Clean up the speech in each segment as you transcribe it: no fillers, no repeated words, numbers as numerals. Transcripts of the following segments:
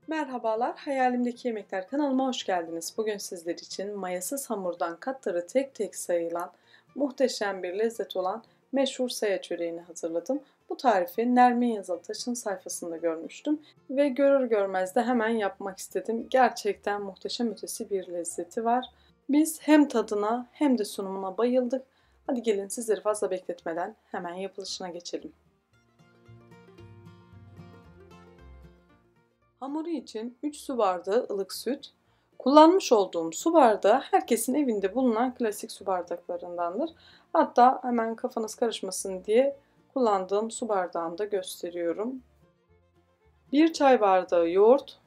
Merhabalar, Hayalimdeki Yemekler kanalıma hoş geldiniz. Bugün sizler için mayasız hamurdan katları tek tek sayılan, muhteşem bir lezzet olan meşhur saya çöreğini hazırladım. Bu tarifi Nermin Yazıltaş'ın sayfasında görmüştüm ve görür görmez de hemen yapmak istedim. Gerçekten muhteşem ötesi bir lezzeti var. Biz hem tadına hem de sunumuna bayıldık. Hadi gelin sizleri fazla bekletmeden hemen yapılışına geçelim. Hamuru için 3 su bardağı ılık süt, kullanmış olduğum su bardağı herkesin evinde bulunan klasik su bardaklarındandır. Hatta hemen kafanız karışmasın diye kullandığım su bardağını da gösteriyorum. 1 çay bardağı yoğurt,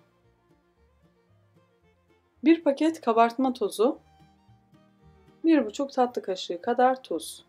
1 paket kabartma tozu, 1,5 tatlı kaşığı kadar tuz.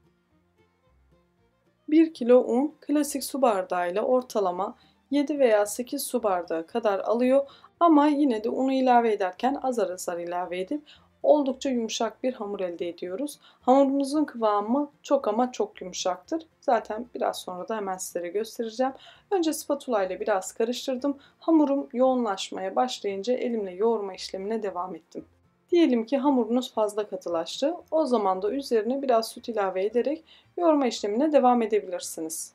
1 kilo un klasik su bardağıyla ortalama 7 veya 8 su bardağı kadar alıyor ama yine de unu ilave ederken azar azar ilave edip oldukça yumuşak bir hamur elde ediyoruz. Hamurumuzun kıvamı çok ama çok yumuşaktır. Zaten biraz sonra da hemen sizlere göstereceğim. Önce spatula ile biraz karıştırdım. Hamurum yoğunlaşmaya başlayınca elimle yoğurma işlemine devam ettim. Diyelim ki hamurunuz fazla katılaştı. O zaman da üzerine biraz süt ilave ederek yoğurma işlemine devam edebilirsiniz.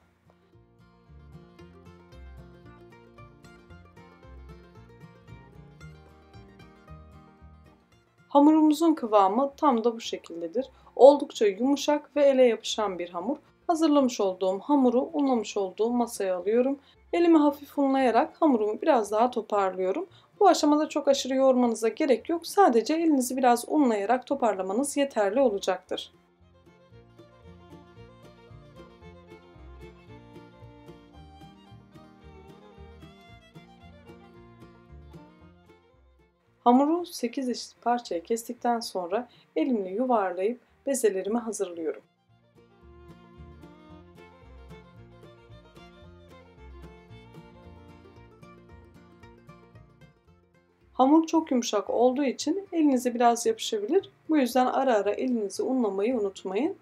Hamurumuzun kıvamı tam da bu şekildedir. Oldukça yumuşak ve ele yapışan bir hamur. Hazırlamış olduğum hamuru unlamış olduğum masaya alıyorum. Elimi hafif unlayarak hamurumu biraz daha toparlıyorum. Bu aşamada çok aşırı yoğurmanıza gerek yok. Sadece elinizi biraz unlayarak toparlamanız yeterli olacaktır. Hamuru 8 eşit parçaya kestikten sonra elimle yuvarlayıp bezelerimi hazırlıyorum. Hamur çok yumuşak olduğu için elinize biraz yapışabilir. Bu yüzden ara ara elinizi unlamayı unutmayın.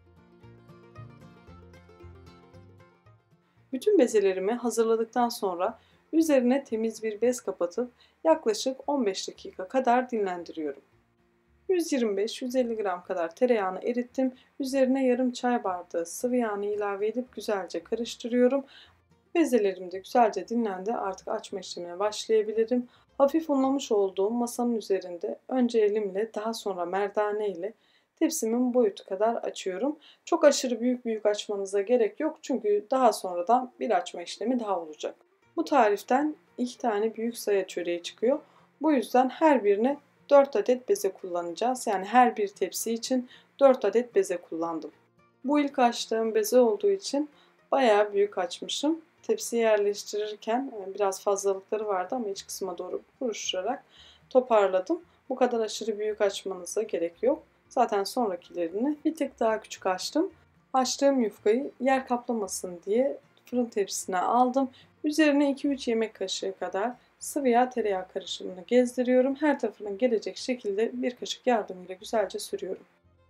Bütün bezelerimi hazırladıktan sonra üzerine temiz bir bez kapatıp yaklaşık 15 dakika kadar dinlendiriyorum. 125-150 gram kadar tereyağını erittim. Üzerine yarım çay bardağı sıvı yağını ilave edip güzelce karıştırıyorum. Bezelerim de güzelce dinlendi. Artık açma işlemine başlayabilirim. Hafif unlamış olduğum masanın üzerinde önce elimle daha sonra merdane ile tepsimin boyutu kadar açıyorum. Çok aşırı büyük büyük açmanıza gerek yok çünkü daha sonradan bir açma işlemi daha olacak. Bu tariften 2 tane büyük saya çöreği çıkıyor. Bu yüzden her birine 4 adet beze kullanacağız. Yani her bir tepsi için 4 adet beze kullandım. Bu ilk açtığım beze olduğu için bayağı büyük açmışım. Tepsiye yerleştirirken biraz fazlalıkları vardı ama iç kısma doğru buruşturarak toparladım. Bu kadar aşırı büyük açmanıza gerek yok. Zaten sonrakilerini bir tık daha küçük açtım. Açtığım yufkayı yer kaplamasın diye fırın tepsisine aldım. Üzerine 2-3 yemek kaşığı kadar sıvı yağ tereyağı karışımını gezdiriyorum. Her tarafına gelecek şekilde bir kaşık yardımıyla güzelce sürüyorum.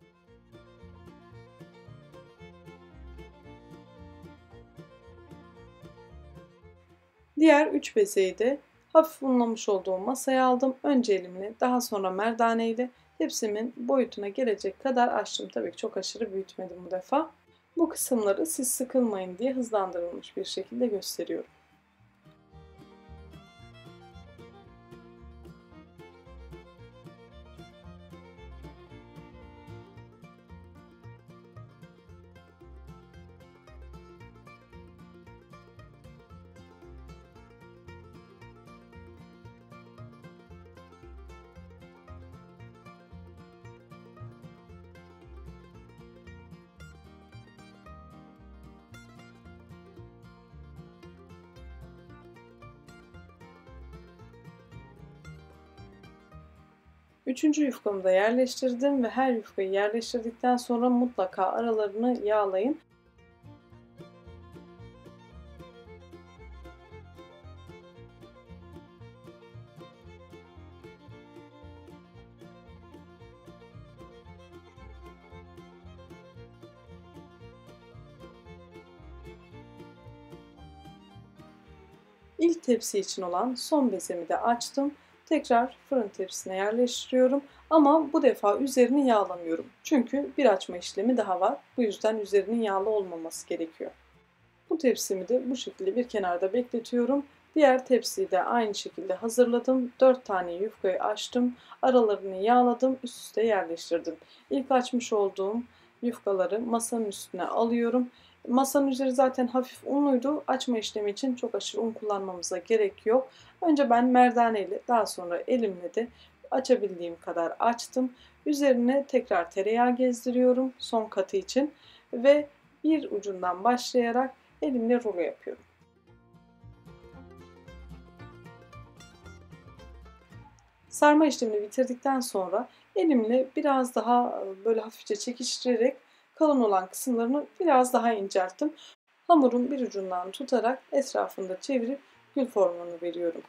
Diğer 3 bezeyi de hafif unlamış olduğum masaya aldım. Önce elimle daha sonra merdane ile tepsimin boyutuna gelecek kadar açtım. Tabii ki çok aşırı büyütmedim bu defa. Bu kısımları siz sıkılmayın diye hızlandırılmış bir şekilde gösteriyorum. Üçüncü yufkamı da yerleştirdim ve her yufkayı yerleştirdikten sonra mutlaka aralarını yağlayın. İlk tepsi için olan son bezemi de açtım. Tekrar fırın tepsisine yerleştiriyorum ama bu defa üzerini yağlamıyorum. Çünkü bir açma işlemi daha var. Bu yüzden üzerinin yağlı olmaması gerekiyor. Bu tepsimi de bu şekilde bir kenarda bekletiyorum. Diğer tepsiyi de aynı şekilde hazırladım. 4 tane yufkayı açtım. Aralarını yağladım. Üst üste yerleştirdim. İlk açmış olduğum yufkaları masanın üstüne alıyorum. Masanın üzeri zaten hafif unluydu. Açma işlemi için çok aşırı un kullanmamıza gerek yok. Önce ben merdaneyle, daha sonra elimle de açabildiğim kadar açtım. Üzerine tekrar tereyağı gezdiriyorum son katı için ve bir ucundan başlayarak elimle rulo yapıyorum. Sarma işlemini bitirdikten sonra elimle biraz daha böyle hafifçe çekiştirerek kalın olan kısımlarını biraz daha incelttim. Hamurun bir ucundan tutarak etrafında çevirip gül formunu veriyorum.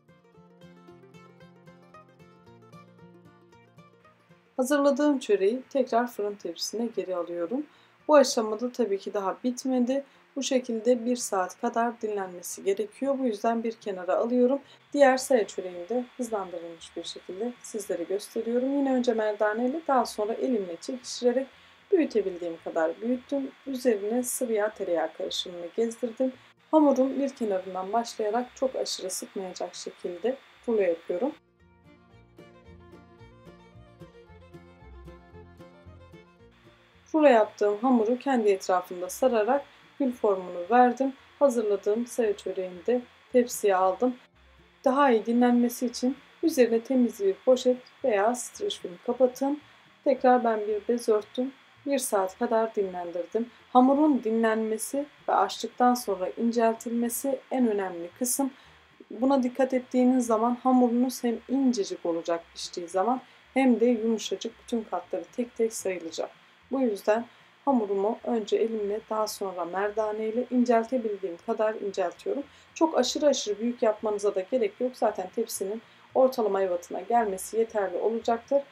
Hazırladığım çöreği tekrar fırın tepsisine geri alıyorum. Bu aşamada tabii ki daha bitmedi. Bu şekilde 1 saat kadar dinlenmesi gerekiyor. Bu yüzden bir kenara alıyorum. Diğer saya çöreğini de hızlandırılmış bir şekilde sizlere gösteriyorum. Yine önce merdaneyle, daha sonra elimle çekiştirerek büyütebildiğim kadar büyüttüm. Üzerine sıvı yağ tereyağı karışımını gezdirdim. Hamurun bir kenarından başlayarak çok aşırı sıkmayacak şekilde rulo yapıyorum. Rulo yaptığım hamuru kendi etrafında sararak gül formunu verdim. Hazırladığım saya çöreğini de tepsiye aldım. Daha iyi dinlenmesi için üzerine temiz bir poşet veya streç film kapatın. Tekrar ben bir bez örttüm. 1 saat kadar dinlendirdim. Hamurun dinlenmesi ve açtıktan sonra inceltilmesi en önemli kısım. Buna dikkat ettiğiniz zaman hamurunuz hem incecik olacak piştiği zaman hem de yumuşacık, bütün katları tek tek sayılacak. Bu yüzden hamurumu önce elimle, daha sonra merdane ile inceltebildiğim kadar inceltiyorum. Çok aşırı büyük yapmanıza da gerek yok. Zaten tepsinin ortalama ebatına gelmesi yeterli olacaktır.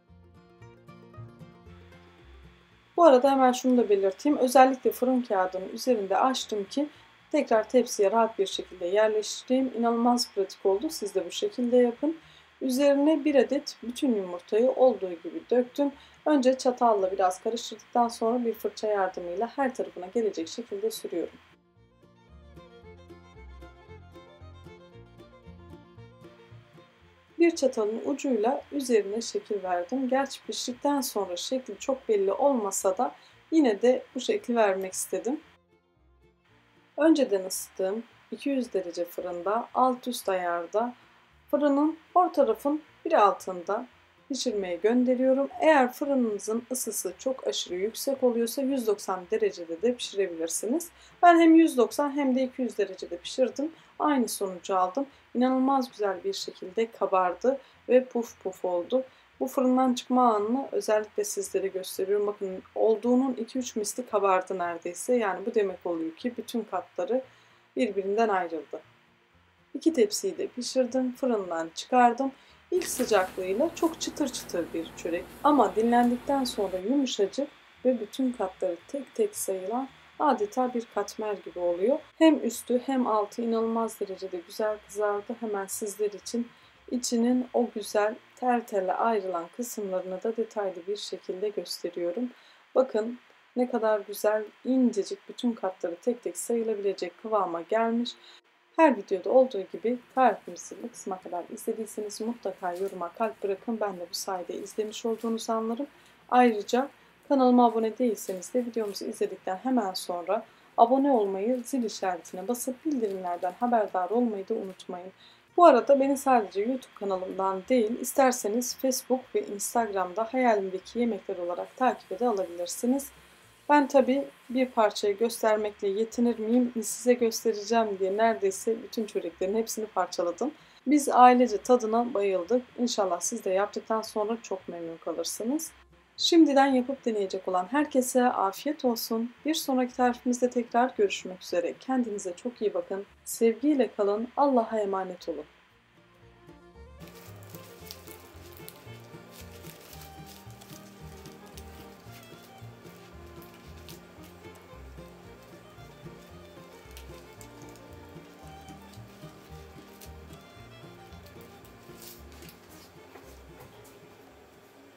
Bu arada hemen şunu da belirteyim. Özellikle fırın kağıdının üzerinde açtım ki tekrar tepsiye rahat bir şekilde yerleştireyim. İnanılmaz pratik oldu. Siz de bu şekilde yapın. Üzerine 1 adet bütün yumurtayı olduğu gibi döktüm. Önce çatalla biraz karıştırdıktan sonra bir fırça yardımıyla her tarafına gelecek şekilde sürüyorum. Bir çatalın ucuyla üzerine şekil verdim. Gerçi piştikten sonra şekli çok belli olmasa da yine de bu şekli vermek istedim. Önceden ısıttığım 200 derece fırında alt üst ayarda fırının orta tarafın bir altında pişirmeye gönderiyorum. Eğer fırınınızın ısısı çok aşırı yüksek oluyorsa 190 derecede de pişirebilirsiniz. Ben hem 190 hem de 200 derecede pişirdim. Aynı sonucu aldım. İnanılmaz güzel bir şekilde kabardı ve puf puf oldu. Bu fırından çıkma anını özellikle sizlere gösteriyorum. Bakın olduğunun 2-3 misli kabardı neredeyse. Yani bu demek oluyor ki bütün katları birbirinden ayrıldı. 2 tepsiyi de pişirdim, fırından çıkardım. İlk sıcaklığıyla çok çıtır çıtır bir çörek ama dinlendikten sonra yumuşacık ve bütün katları tek tek sayılan adeta bir katmer gibi oluyor. Hem üstü hem altı inanılmaz derecede güzel kızardı. Hemen sizler için içinin o güzel tel tele ayrılan kısımlarını da detaylı bir şekilde gösteriyorum. Bakın ne kadar güzel, incecik, bütün katları tek tek sayılabilecek kıvama gelmiş. Her videoda olduğu gibi tarifimizi bu kısma kadar izlediyseniz mutlaka yoruma kalp bırakın. Ben de bu sayede izlemiş olduğunuzu anlarım. Ayrıca kanalıma abone değilseniz de videomuzu izledikten hemen sonra abone olmayı, zil işaretine basıp bildirimlerden haberdar olmayı da unutmayın. Bu arada beni sadece YouTube kanalımdan değil, isterseniz Facebook ve Instagram'da hayalimdeki yemekler olarak takip alabilirsiniz. Ben tabii bir parçayı göstermekle yetinir miyim? Size göstereceğim diye neredeyse bütün çöreklerin hepsini parçaladım. Biz ailece tadına bayıldık. İnşallah siz de yaptıktan sonra çok memnun kalırsınız. Şimdiden yapıp deneyecek olan herkese afiyet olsun. Bir sonraki tarifimizde tekrar görüşmek üzere. Kendinize çok iyi bakın. Sevgiyle kalın. Allah'a emanet olun.